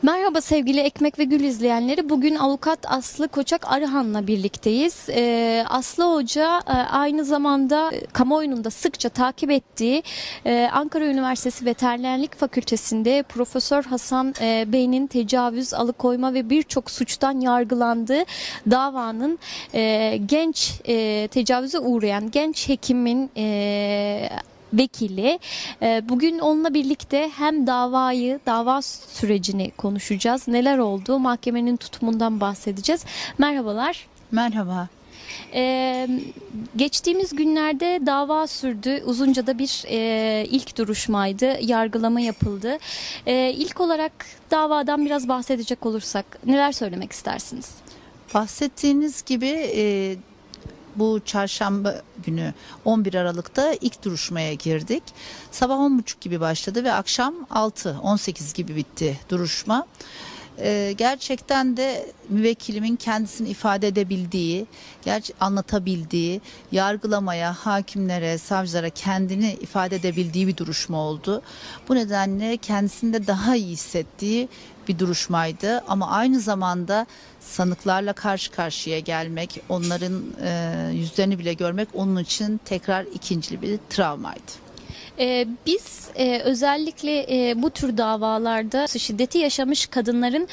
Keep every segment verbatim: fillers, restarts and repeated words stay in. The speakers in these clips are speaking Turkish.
Merhaba sevgili Ekmek ve Gül izleyenleri. Bugün avukat Aslı Koçak Arıhan'la birlikteyiz. Ee, Aslı Hoca e, aynı zamanda e, kamuoyunun da sıkça takip ettiği e, Ankara Üniversitesi Veterinerlik Fakültesi'nde Profesör Hasan e, Bey'in tecavüz, alıkoyma ve birçok suçtan yargılandığı davanın e, genç e, tecavüze uğrayan genç hekimin e, vekili. Bugün onunla birlikte hem davayı, dava sürecini konuşacağız. Neler oldu? Mahkemenin tutumundan bahsedeceğiz. Merhabalar. Merhaba. Ee, geçtiğimiz günlerde dava sürdü. Uzunca da bir e, ilk duruşmaydı. Yargılama yapıldı. E, ilk olarak davadan biraz bahsedecek olursak neler söylemek istersiniz? Bahsettiğiniz gibi e, bu çarşamba günü on bir Aralık'ta ilk duruşmaya girdik. Sabah on buçuk gibi başladı ve akşam altı on sekiz gibi bitti duruşma. Ee, gerçekten de müvekkilimin kendisini ifade edebildiği, gerçi anlatabildiği, yargılamaya, hakimlere, savcılara kendini ifade edebildiği bir duruşma oldu. Bu nedenle kendisinde daha iyi hissettiği bir duruşmaydı ama aynı zamanda sanıklarla karşı karşıya gelmek, onların e, yüzlerini bile görmek onun için tekrar ikinci bir travmaydı. Ee, biz e, özellikle e, bu tür davalarda şiddeti yaşamış kadınların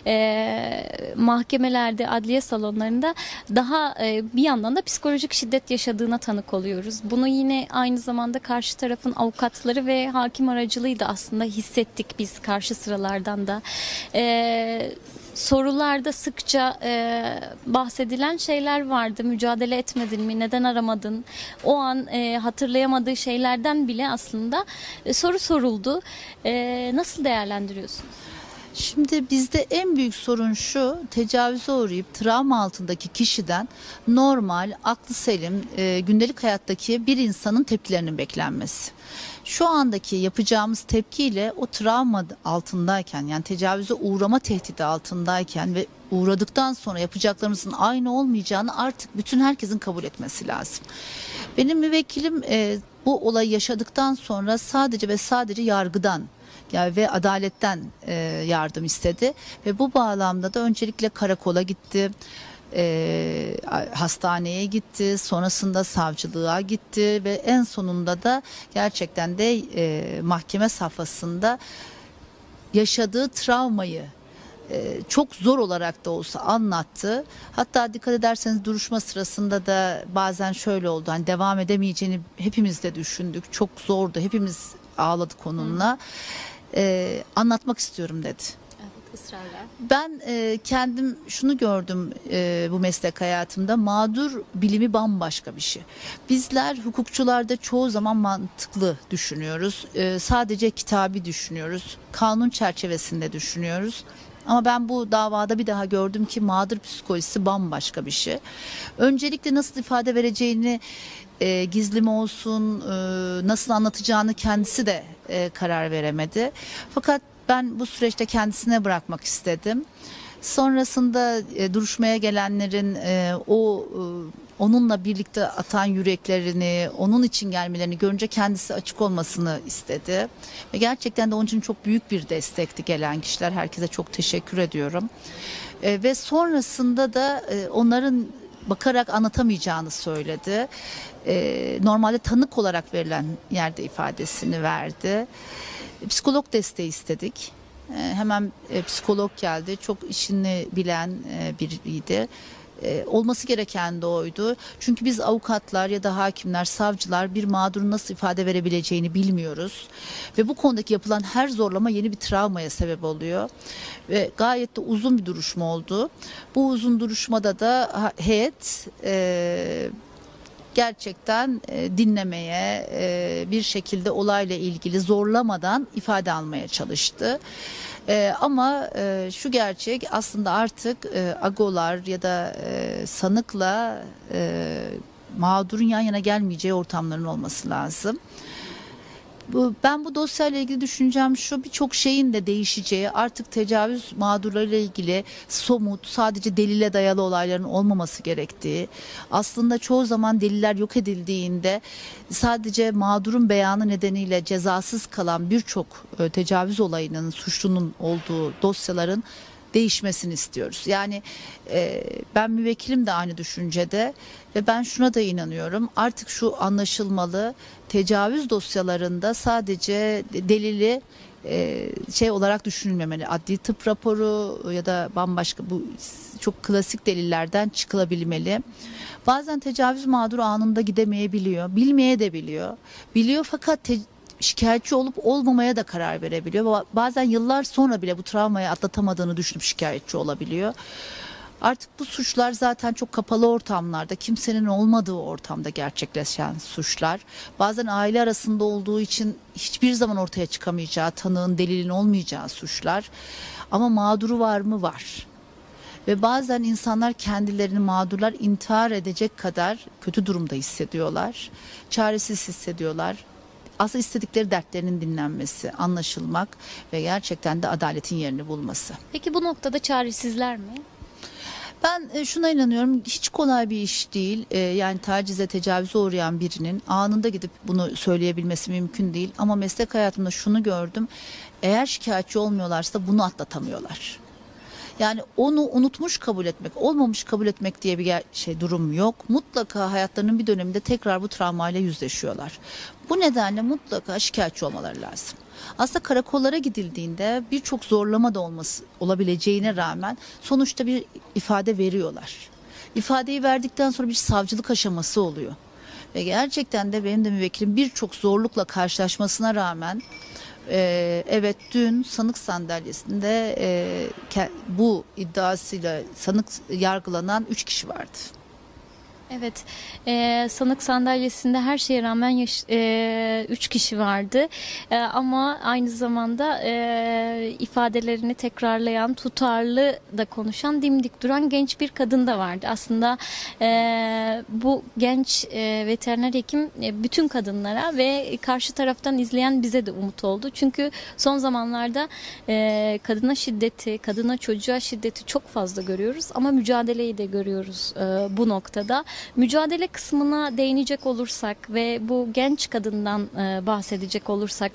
e, mahkemelerde, adliye salonlarında daha e, bir yandan da psikolojik şiddet yaşadığına tanık oluyoruz. Bunu yine aynı zamanda karşı tarafın avukatları ve hakim aracılığıyla aslında hissettik biz karşı sıralardan da. E, Sorularda sıkça e, bahsedilen şeyler vardı. Mücadele etmedin mi? Neden aramadın? O an e, hatırlayamadığı şeylerden bile aslında e, soru soruldu. E, nasıl değerlendiriyorsunuz? Şimdi bizde en büyük sorun şu: tecavüze uğrayıp travma altındaki kişiden normal, aklı selim, e, gündelik hayattaki bir insanın tepkilerinin beklenmesi. Şu andaki yapacağımız tepkiyle o travma altındayken, yani tecavüze uğrama tehdidi altındayken ve uğradıktan sonra yapacaklarımızın aynı olmayacağını artık bütün herkesin kabul etmesi lazım. Benim müvekkilim e, bu olayı yaşadıktan sonra sadece ve sadece yargıdan yani ve adaletten e, yardım istedi ve bu bağlamda da öncelikle karakola gitti. E, hastaneye gitti, sonrasında savcılığa gitti ve en sonunda da gerçekten de e, mahkeme safhasında yaşadığı travmayı e, çok zor olarak da olsa anlattı. Hatta dikkat ederseniz duruşma sırasında da bazen şöyle oldu: hani devam edemeyeceğini hepimiz de düşündük, çok zordu, hepimiz ağladık onunla. E, anlatmak istiyorum dedi. Israrla. Ben e, kendim şunu gördüm e, bu meslek hayatımda: mağdur bilimi bambaşka bir şey. Bizler hukukçularda çoğu zaman mantıklı düşünüyoruz, e, sadece kitabi düşünüyoruz, kanun çerçevesinde düşünüyoruz. Ama ben bu davada bir daha gördüm ki mağdur psikolojisi bambaşka bir şey. Öncelikle nasıl ifade vereceğini, e, gizli mi olsun, e, nasıl anlatacağını kendisi de e, karar veremedi. Fakat ben bu süreçte kendisine bırakmak istedim. Sonrasında e, duruşmaya gelenlerin e, o e, onunla birlikte atan yüreklerini, onun için gelmelerini görünce kendisi açık olmasını istedi. Ve gerçekten de onun için çok büyük bir destekti gelen kişiler. Herkese çok teşekkür ediyorum. E, ve sonrasında da e, onların bakarak anlatamayacağını söyledi. E, normalde tanık olarak verilen yerde ifadesini verdi. Psikolog desteği istedik. Hemen psikolog geldi. Çok işini bilen biriydi. Olması gereken de oydu. Çünkü biz avukatlar ya da hakimler, savcılar bir mağdurun nasıl ifade verebileceğini bilmiyoruz. Ve bu konudaki yapılan her zorlama yeni bir travmaya sebep oluyor. Ve gayet de uzun bir duruşma oldu. Bu uzun duruşmada da heyet E, gerçekten e, dinlemeye, e, bir şekilde olayla ilgili zorlamadan ifade almaya çalıştı. E, ama e, şu gerçek, aslında artık e, agolar ya da e, sanıkla e, mağdurun yan yana gelmeyeceği ortamların olması lazım. Bu, ben bu dosyayla ilgili düşüncem şu: birçok şeyin de değişeceği, artık tecavüz mağdurlarıyla ilgili somut, sadece delile dayalı olayların olmaması gerektiği, aslında çoğu zaman deliller yok edildiğinde sadece mağdurun beyanı nedeniyle cezasız kalan birçok e, tecavüz olayının, suçlunun olduğu dosyaların değişmesini istiyoruz. Yani e, ben müvekkilim de aynı düşüncede ve ben şuna da inanıyorum: artık şu anlaşılmalı, tecavüz dosyalarında sadece delili e, şey olarak düşünülmemeli. Adli tıp raporu ya da bambaşka bu çok klasik delillerden çıkılabilmeli. Bazen tecavüz mağduru anında gidemeyebiliyor, bilmeye de biliyor. Biliyor fakat te- şikayetçi olup olmamaya da karar verebiliyor. Bazen yıllar sonra bile bu travmayı atlatamadığını düşünüp şikayetçi olabiliyor. Artık bu suçlar zaten çok kapalı ortamlarda, kimsenin olmadığı ortamda gerçekleşen suçlar. Bazen aile arasında olduğu için hiçbir zaman ortaya çıkamayacağı, tanığın, delilin olmayacağı suçlar. Ama mağduru var mı? Var. Ve bazen insanlar kendilerini, mağdurlar, intihar edecek kadar kötü durumda hissediyorlar. Çaresiz hissediyorlar. Aslında istedikleri dertlerinin dinlenmesi, anlaşılmak ve gerçekten de adaletin yerini bulması. Peki bu noktada çaresizler mi? Ben şuna inanıyorum: hiç kolay bir iş değil. Yani tacize, tecavüze uğrayan birinin anında gidip bunu söyleyebilmesi mümkün değil. Ama meslek hayatımda şunu gördüm: eğer şikayetçi olmuyorlarsa bunu atlatamıyorlar. Yani onu unutmuş kabul etmek, olmamış kabul etmek diye bir şey durum yok. Mutlaka hayatlarının bir döneminde tekrar bu travmayla yüzleşiyorlar. Bu nedenle mutlaka şikayetçi olmaları lazım. Aslında karakollara gidildiğinde birçok zorlama da olması olabileceğine rağmen sonuçta bir ifade veriyorlar. İfadeyi verdikten sonra bir savcılık aşaması oluyor. Ve gerçekten de benim de müvekkilim birçok zorlukla karşılaşmasına rağmen Ee, evet, dün sanık sandalyesinde e, ke- bu iddiasıyla sanık yargılanan üç kişi vardı. Evet, e, sanık sandalyesinde her şeye rağmen yaş- e, üç kişi vardı. E, ama aynı zamanda e, ifadelerini tekrarlayan, tutarlı da konuşan, dimdik duran genç bir kadın da vardı. Aslında e, bu genç e, veteriner hekim e, bütün kadınlara ve karşı taraftan izleyen bize de umut oldu. Çünkü son zamanlarda e, kadına şiddeti, kadına çocuğa şiddeti çok fazla görüyoruz ama mücadeleyi de görüyoruz e, bu noktada. Mücadele kısmına değinecek olursak ve bu genç kadından e, bahsedecek olursak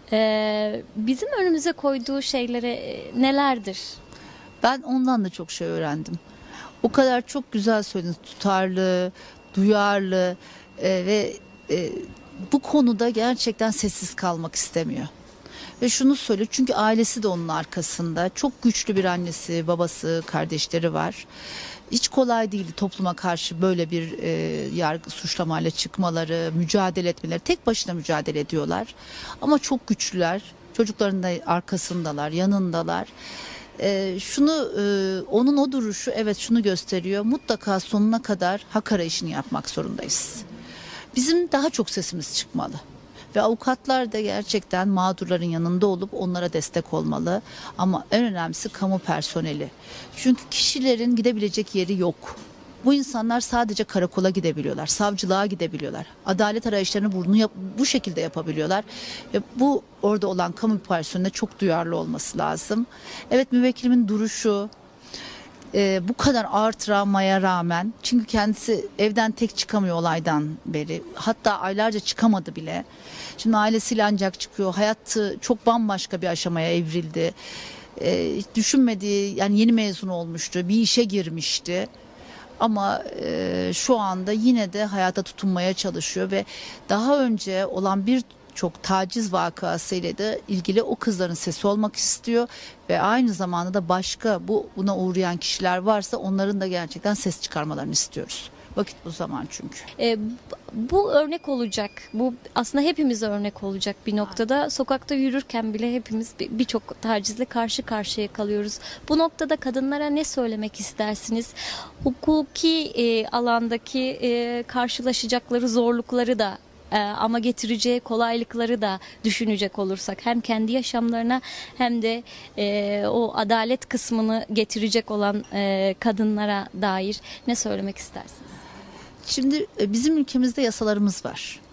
e, bizim önümüze koyduğu şeylere e, nelerdir? Ben ondan da çok şey öğrendim. O kadar çok güzel söylediniz: tutarlı, duyarlı e, ve e, bu konuda gerçekten sessiz kalmak istemiyor. Ve şunu söylüyor: çünkü ailesi de onun arkasında. Çok güçlü bir annesi, babası, kardeşleri var. Hiç kolay değildi topluma karşı böyle bir e, yargı suçlamayla çıkmaları, mücadele etmeleri. Tek başına mücadele ediyorlar. Ama çok güçlüler. Çocukların da arkasındalar, yanındalar. E, şunu e, onun o duruşu evet şunu gösteriyor: mutlaka sonuna kadar hak arayışını yapmak zorundayız. Bizim daha çok sesimiz çıkmalı. Ve avukatlar da gerçekten mağdurların yanında olup onlara destek olmalı. Ama en önemlisi kamu personeli. Çünkü kişilerin gidebilecek yeri yok. Bu insanlar sadece karakola gidebiliyorlar, savcılığa gidebiliyorlar. Adalet arayışlarını bunu yap- bu şekilde yapabiliyorlar. Ve bu orada olan kamu personeline çok duyarlı olması lazım. Evet, müvekkilimin duruşu, Ee, bu kadar ağır travmaya rağmen, çünkü kendisi evden tek çıkamıyor olaydan beri, hatta aylarca çıkamadı bile. Şimdi ailesiyle ancak çıkıyor. Hayatı çok bambaşka bir aşamaya evrildi. Ee, hiç düşünmediği, yani yeni mezun olmuştu, bir işe girmişti. Ama e, şu anda yine de hayata tutunmaya çalışıyor ve daha önce olan bir çok taciz vakasıyla da ilgili o kızların sesi olmak istiyor ve aynı zamanda da başka bu buna uğrayan kişiler varsa onların da gerçekten ses çıkarmalarını istiyoruz. Vakit bu zaman çünkü. E, bu örnek olacak. Bu aslında hepimize örnek olacak bir noktada. Sokakta yürürken bile hepimiz birçok tacizle karşı karşıya kalıyoruz. Bu noktada kadınlara ne söylemek istersiniz? Hukuki e, alandaki e, karşılaşacakları zorlukları da Ee, ama getireceği kolaylıkları da düşünecek olursak, hem kendi yaşamlarına hem de e, o adalet kısmını getirecek olan e, kadınlara dair ne söylemek istersiniz? Şimdi bizim ülkemizde yasalarımız var.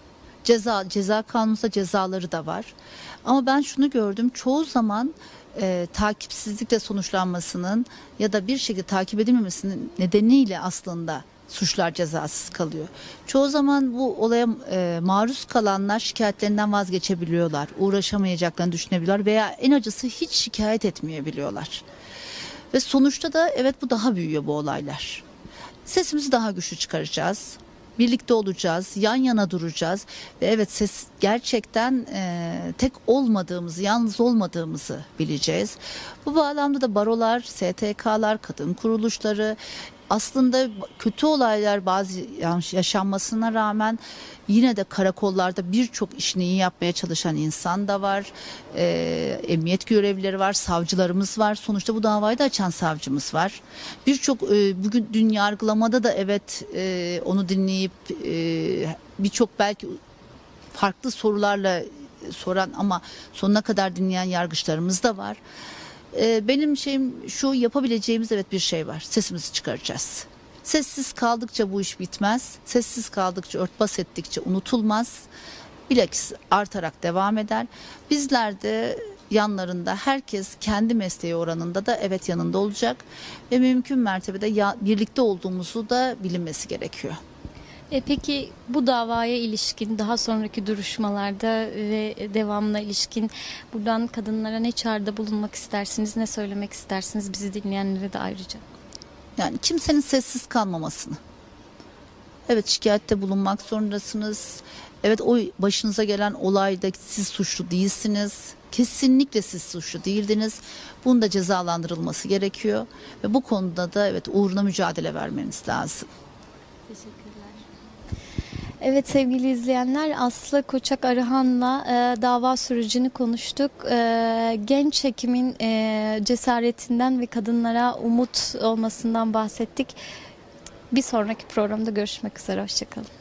Ceza ceza kanununda cezaları da var. Ama ben şunu gördüm. Çoğu zaman e, takipsizlikle sonuçlanmasının ya da bir şekilde takip edilmemesinin nedeniyle aslında suçlar cezasız kalıyor. Çoğu zaman bu olaya e, maruz kalanlar şikayetlerinden vazgeçebiliyorlar. Uğraşamayacaklarını düşünebiliyorlar veya en acısı hiç şikayet etmeyebiliyorlar. Ve sonuçta da evet bu daha büyüyor bu olaylar. Sesimizi daha güçlü çıkaracağız. Birlikte olacağız, yan yana duracağız ve evet ses gerçekten e, tek olmadığımızı, yalnız olmadığımızı bileceğiz. Bu bağlamda da barolar, S T K'lar, kadın kuruluşları aslında kötü olaylar bazı yaşanmasına rağmen yine de karakollarda birçok işini iyi yapmaya çalışan insan da var. Ee, emniyet görevlileri var, savcılarımız var. Sonuçta bu davayı da açan savcımız var. Birçok e, bugün dün yargılamada da evet e, onu dinleyip e, birçok belki farklı sorularla soran ama sonuna kadar dinleyen yargıçlarımız da var. Benim şeyim şu, yapabileceğimiz evet bir şey var. Sesimizi çıkaracağız. Sessiz kaldıkça bu iş bitmez. Sessiz kaldıkça, örtbas ettikçe unutulmaz. Bilakis artarak devam eder. Bizler de yanlarında, herkes kendi mesleği oranında da evet yanında olacak. Ve mümkün mertebede ya, birlikte olduğumuzu da bilinmesi gerekiyor. E peki bu davaya ilişkin daha sonraki duruşmalarda ve devamına ilişkin buradan kadınlara ne çağrıda bulunmak istersiniz, ne söylemek istersiniz bizi dinleyenlere de ayrıca? Yani kimsenin sessiz kalmamasını. Evet, şikayette bulunmak zorundasınız. Evet, o başınıza gelen olayda siz suçlu değilsiniz. Kesinlikle siz suçlu değildiniz. Bunun da cezalandırılması gerekiyor. Ve bu konuda da evet uğruna mücadele vermeniz lazım. Teşekkürler. Evet sevgili izleyenler, Aslı Koçak Arıhan'la e, dava sürecini konuştuk. E, genç hekimin e, cesaretinden ve kadınlara umut olmasından bahsettik. Bir sonraki programda görüşmek üzere. Hoşçakalın.